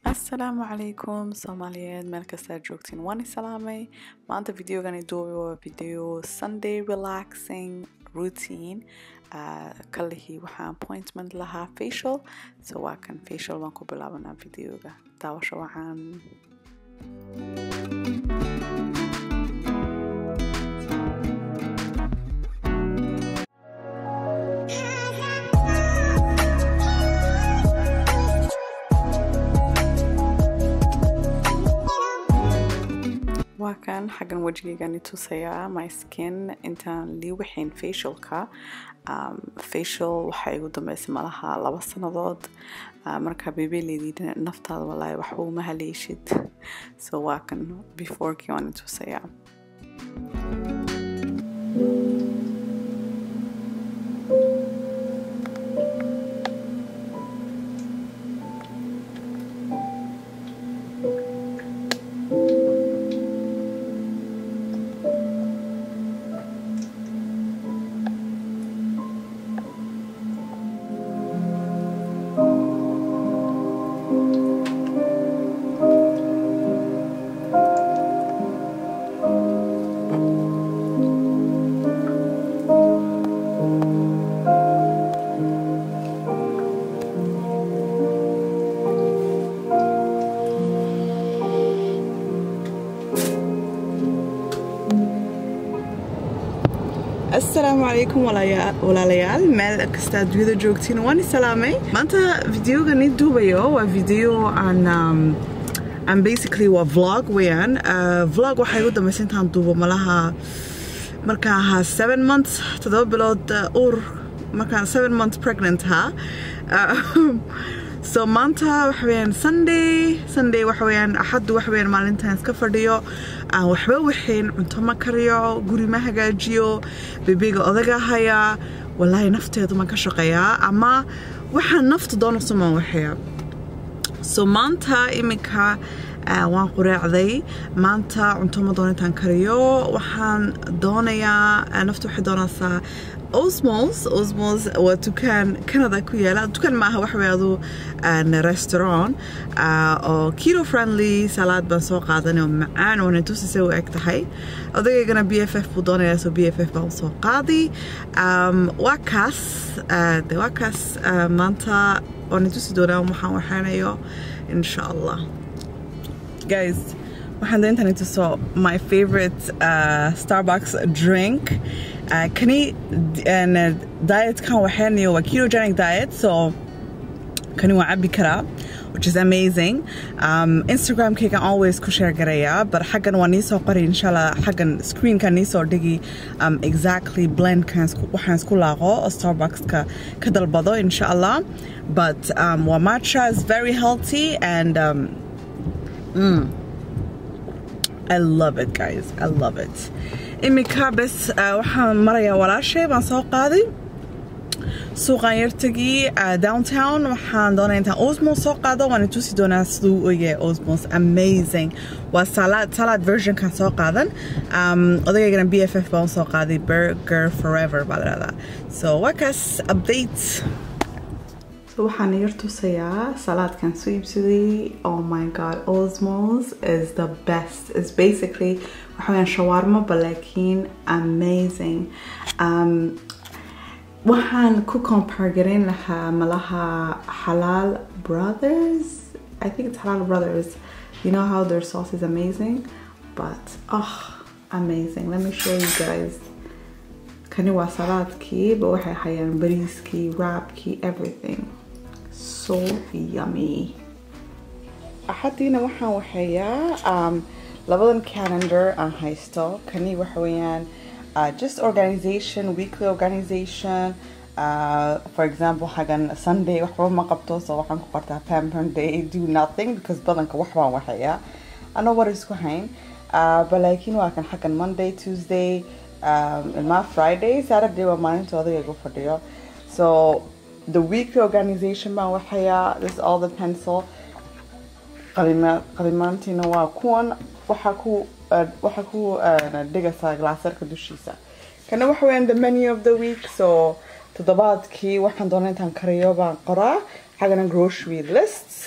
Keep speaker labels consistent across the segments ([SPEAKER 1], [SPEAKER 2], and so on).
[SPEAKER 1] السلام عليكم Soomaaliyeed meel kasta aad joogtiin waan salaamay maanta videogani duubay waa video Sunday relaxing routine kalihi waxaan appointment lahaa facial so waa kan facial waan ku bilaabanaa videoga daawasho waxaan وكان حقا وجهي كان tusaya my skin intaan lii waxayn facialka facial waxay ugu dambeysay malaha 2 sanadood marka beebeleedina naftaada walaa wax uma haleeshid so waa kan before kii waan tusaya السلام عليكم ولا ليال مال كستاد فيديو جوكتين واني سلامي مانتا فيديو غني دوبيو وفيديو عن basically و vlog ويان vlog waxay u dambeysay intaan duubo malaha markaa 7 months todoba bilood markaa 7 months pregnant so maanta waxa weeyaan Sunday waxa weeyaan axad waxa weeyaan maalintaan iska fadhiyo waxba waxeen cunto ma kariyo guri ma hagaajiyo bebiga odaga haya wallahi nafteedu ma ka shaqeeyaa ama waxa naftu doonayso ma waxaya so maanta imika waan quraacday maanta cunto ma doonaytaan kariyo waxaan doonayaa naftu waxay doonaysaa Osmos waa dukaan Canada ku yaala dukaan ma aha wax weeyado restaurant oo keto friendly salad baan soo qaadanay oo macaan oo intuusay u eg tahay odaygana BFF buu doonayaa soo BFF baan soo qaaday waa kaas maanta oo intuusay doonaa waxaan waxaanayo insha Allah guys waxaan doontaa inta soo my favorite Starbucks drink kani diet kan waxaanayo waa ketogenic diet so kani waa cabbi karaa which is amazing Instagram kayga always ku share garaya but xagan waa nii soo qori inshallah xagan screen kan nii soo dhigi exactly blend kan waxaan isku laaqo Starbucks ka dalbado inshallah but waa matcha is very healthy and I love it guys I love it imika bas waxaan marayaa walaashay baan soo qaaday suuqan yartagii downtown waxaan doonayaa intaan Osmos soo qaado waan tusi doonaa siduu u yahay Osmos amazing waa salad version kan soo qaadan odaygana BFF baan soo qaaday burger forever baa la radaa so waa kaas update waxaan yar tusayaa salaadkan soo iibsaday oh my god Osmos is the best it's basically waxaan shawarma balaakiin amazing waxaan ku compare gareyn lahaa malaha Halal Brothers I think it's Halal Brothers you know how their sauce is amazing but amazing let me show you guys kani waa salaadkii ba waxay hayaan bariiskii wrapkii everything so yummy axadiina waxaan waxayaa labadan calendar aan haysto kani waxa weeyaan just organization weekly organization for example hagan Sunday waxba ma qabto so waxaan ku qortaa pamper day do nothing because badanka wax baan waxayaa ana war isku hayn balaakiin waa kan hagan Monday Tuesday ilaa Friday Saturday waa maalintooda igu fadhiyo so the weekly organization baan waxayaa this all the pencil qalimaantina waa kuwan waxa ku dhigaysa glaasarka dushiisa kana waxa weeyaan the menu of the week so toddobaadkii waxaan doonaa intaan kariyo baan qoraa xagana grocery lists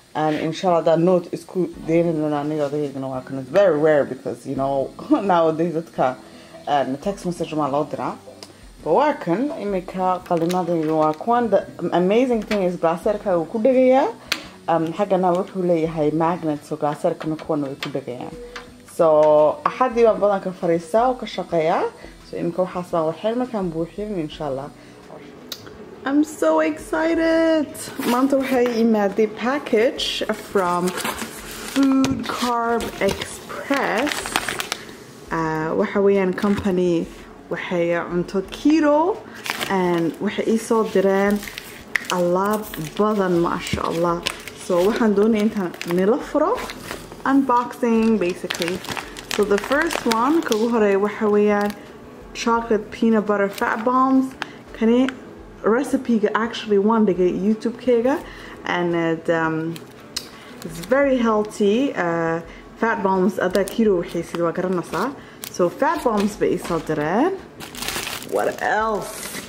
[SPEAKER 1] and inshallah that note is cool. It's very rare because you know nowadays it's text message ma loo diraa. But wakan imika qalimadaydu waa kuwan. The amazing thing is glaserka uu ku dhagaya xagana wuxuu leeyahay magnet so glaserka kuwan way ku dhagayaan. So axadii baan badan ka fariistaa oo ka shaqeeyaa. So imika waxaas baan waxaan markaan buuxin inshallah. I'm so excited. Maanta waxay imaaday package from Food Carb Express. Waxa weeyaan company waxay cunto keto and waxay ii soo direen alaab badan masha Allah. So waxaan doonay intaan nila furo unboxing basically. So the first one ka ugu horeeya waxa weeyaan chocolate peanut butter fat bombs. Kani recipe actually one day YouTube kega and it's very healthy. Fat bombs other keto waxay waa garanaysaa. So fat bombs bay soo direen. What else?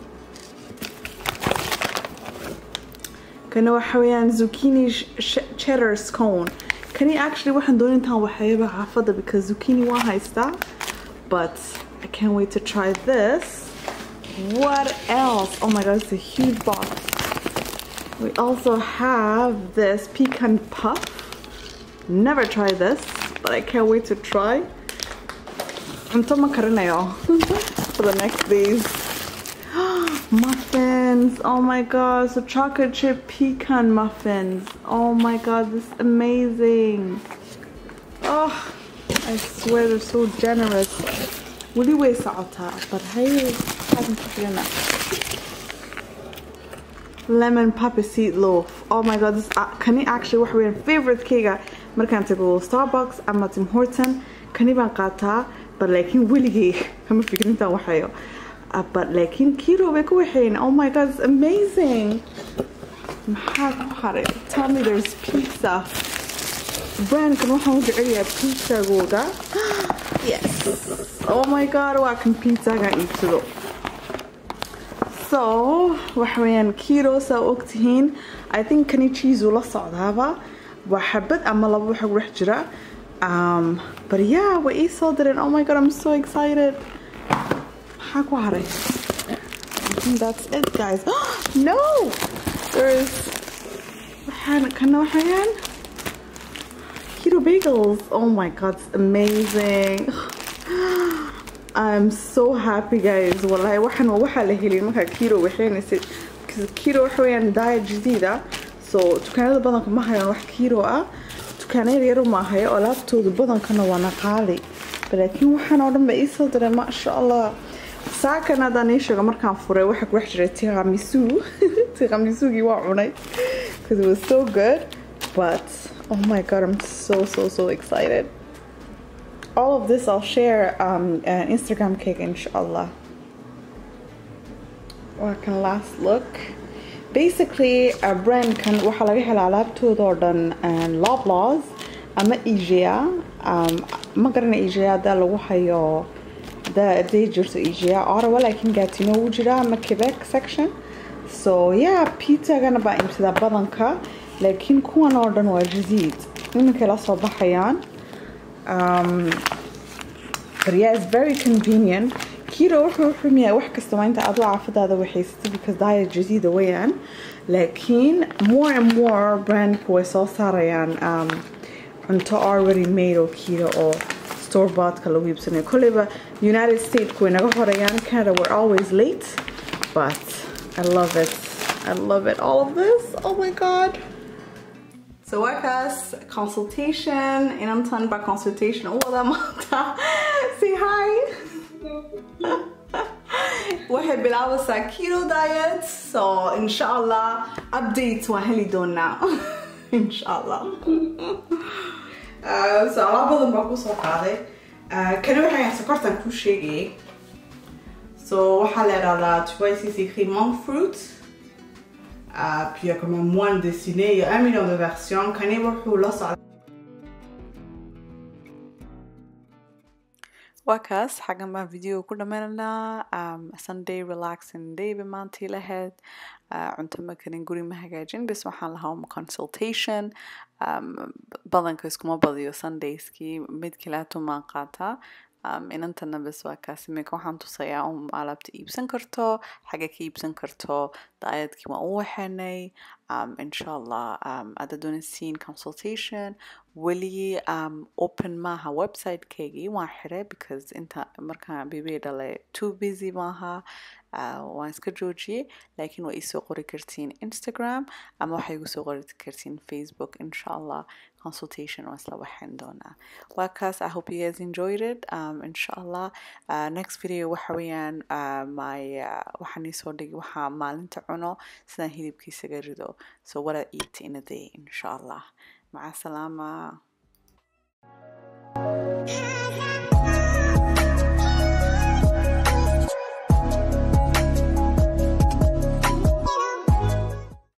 [SPEAKER 1] Kana waxa weeyaan zucchini cheddar scone. Kani actually waxaan doonay intaan waxayba xaafada because zucchini waa haystaa. But I can't wait to try this. What else? Oh my god, it's a huge box. We also have this pecan puff. Never tried this, but I can't wait to try. I'm so macarena for the next days. Muffins. Oh my god, so chocolate chip pecan muffins. Oh my god, this is amazing. Oh, I swear they're so generous. What do you weigh salta? But hey, lemon poppy seed loaf. Oh my god, this can you actually waxa weyn favorite kega markaan tago Starbucks ama Tim Hortons kani baan qaataa but laakiin weligay kama fikrinta waxayo but laakiin keto way ku waxeen. Oh my god, it's amazing. Tell me there's pizza. Brand kan waxaan u jecelahay pizza gooda. Yes. Oh my god, waa kan pizza ga iibsado. So waxa weeyaan keto saa ogtihiin. I think kani cheese la socdaaba waxabad ama laba waxa ku dhex jira. But yeah, way ii soo direen. Oh my god, I'm so excited. Maxaa ku haray? I think that's it, guys. No! There's waxaan keto bagels. Oh my god, it's amazing. I'm so happy, guys. Wallahi waxaan waxa la helin marka keto waxaynasid because keto waxa weeyaan diet jadida. So dukaanada badanka ma hayaan wax keto ah. Dukaanada yar ma hayo oo laabtooda badankana waa qaali. Laakiin waxaan oo dhan ba ii soo diray ma sha Allah. Saakana danishaga markaan furay waxa ku jiray tiramisu. Tiramisugi waa cunay because it was so good. But oh my god, I'm so excited. All of this I'll share Instagram cake inshallah. What can last look? Basically a brand can waxa laga helaa alaabtooda oo dhan Loblaws ama IGA ma garanay IGA da lagu hayo da jirto IGA Ottawa laakiin Gatineau wuu jiraa ama Quebec section. So yeah, pizza gana ba imsida badanka laakiin kuwan oo dhan waa jadid iminka la soo baxayaan. But yeah, it's very convenient. Keto wuxuu miyaa wax kasta ma inta aad caafadaada waxaysatay because diet jadid weeyaan. Laakiin more and more brand way soo saarayaan cunto already made oo keto oo store bought ka lagu iibsanayo. Koleyba United States ku inaga horayaan. Canada we're always late, but I love it. I love it. All of this. Oh my god. So workers consultation in Anton by consultation all the mata. Say hi. We're below a keto diet, so inshallah updates waheli don now. Inshallah. So Allah badan baa ku soo qaaday. Kan waxaan sokortan ku sheegay. So waxa la yiraahdaa twice monk fruit. Puis il y a comme un moine dessiné, il y a 1 million de versions. وكاس حاجة ما فيديو كل مالنا Sunday relaxing day بمانتي لهد عندما كان نقولي ما هجاجين بس waxaan lahaa consultation badanka ما badiyo Sundayskii mid kaleeto ma qaata inantana bas waa kaasi iminka waxaan tusayaa alaabta iibsan karto xaga ka iibsan karto daayadkii waan u waxaynay insha allah hadda doonaysiin consultation weli open maaha website-keygii waan xiray because inta markaan baby dhalay too busy maaha waan iska joojiyey laakiin waa isoo qori kartiin Instagram ama waxay igu soo qori kartiin Facebook insha allah consultation waa isla waxayn doonaa waa kaas I hope you guys enjoyed it insha allah next video waxa weeyaan waxaan isoo dhigi waxaa maalinta cuno sidaan hilibkiisa ga rido so what I eat in a day insha allah مع السلامة